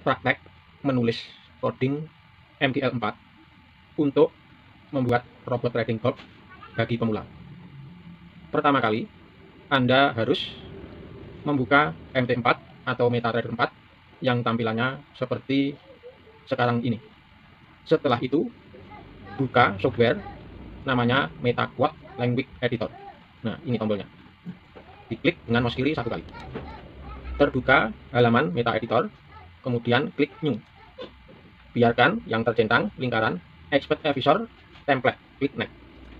praktek menulis coding MGL4 untuk membuat robot trading golf bagi pemula. Pertama kali, Anda harus membuka MT4 atau MetaTrader 4 yang tampilannya seperti sekarang ini. Setelah itu, buka software namanya MetaQuad Language Editor. Nah, ini tombolnya. Diklik dengan mouse kiri satu kali. Terbuka halaman Meta Editor, kemudian klik New. Biarkan yang tercentang lingkaran Expert Advisor Template, klik Next.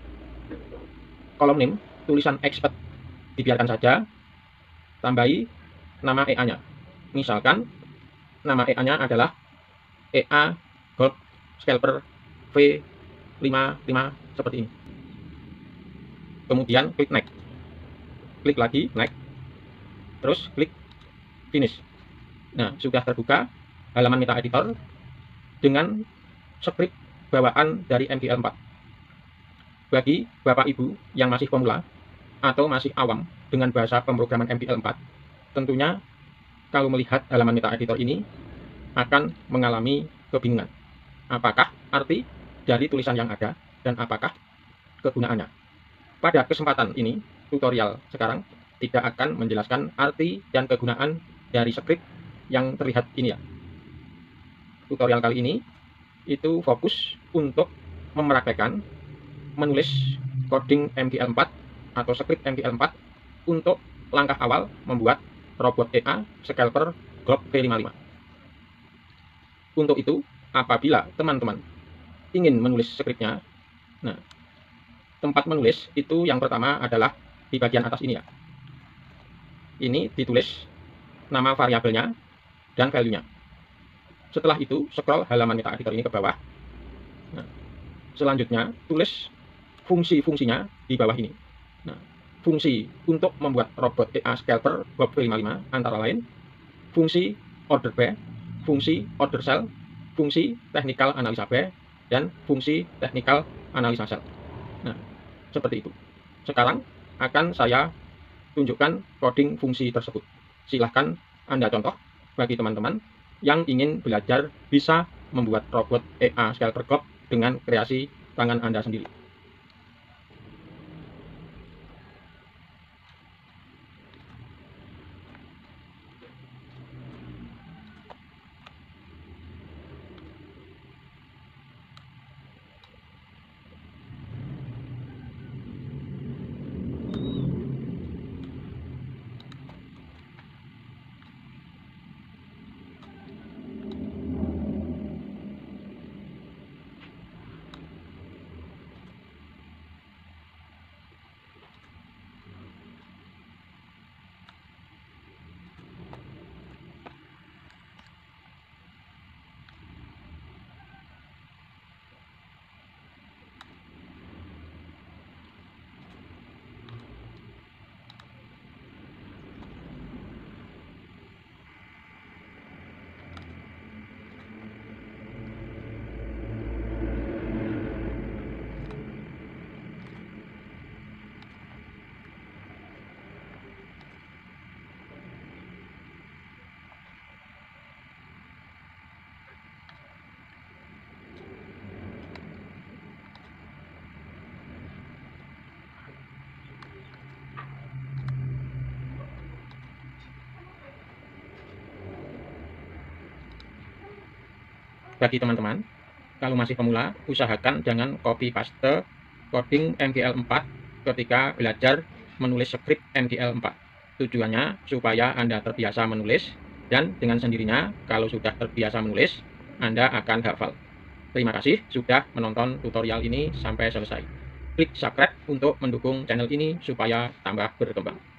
Kolom name, tulisan Expert dibiarkan saja, tambahi nama EA-nya. Misalkan nama EA-nya adalah EA Golf Scalper V55 seperti ini. Kemudian klik Next. Klik lagi Next. Terus klik Finish. Nah, sudah terbuka halaman Meta Editor dengan skrip bawaan dari MGL4. Bagi Bapak Ibu yang masih pemula atau masih awam dengan bahasa pemrograman MGL4, tentunya kalau melihat halaman Meta Editor ini akan mengalami kebingungan. Apakah arti dari tulisan yang ada dan apakah kegunaannya? Pada kesempatan ini, tutorial sekarang tidak akan menjelaskan arti dan kegunaan dari skrip yang terlihat ini ya. Tutorial kali ini itu fokus untuk mempraktekkan menulis coding MGL4 atau skrip MGL4 untuk langkah awal membuat robot EA Scalper Golf V55. Untuk itu, apabila teman-teman ingin menulis skripnya, nah, tempat menulis itu yang pertama adalah di bagian atas ini ya. Ini ditulis nama variabelnya dan value-nya. Setelah itu, scroll halaman Meta Editor ini ke bawah. Nah, selanjutnya, tulis fungsi-fungsinya di bawah ini. Nah, fungsi untuk membuat robot EA Scalper Golf V55 antara lain fungsi order by, fungsi order sell, fungsi technical analisa buy, dan fungsi technical analisa sell. Nah, seperti itu. Sekarang akan saya tunjukkan coding fungsi tersebut. Silahkan Anda contoh bagi teman-teman yang ingin belajar bisa membuat robot EA Scalper Golf dengan kreasi tangan Anda sendiri. Bagi teman-teman, kalau masih pemula, usahakan jangan copy paste coding MGL4 ketika belajar menulis skrip MGL4. Tujuannya supaya Anda terbiasa menulis, dan dengan sendirinya kalau sudah terbiasa menulis, Anda akan hafal. Terima kasih sudah menonton tutorial ini sampai selesai. Klik subscribe untuk mendukung channel ini supaya tambah berkembang.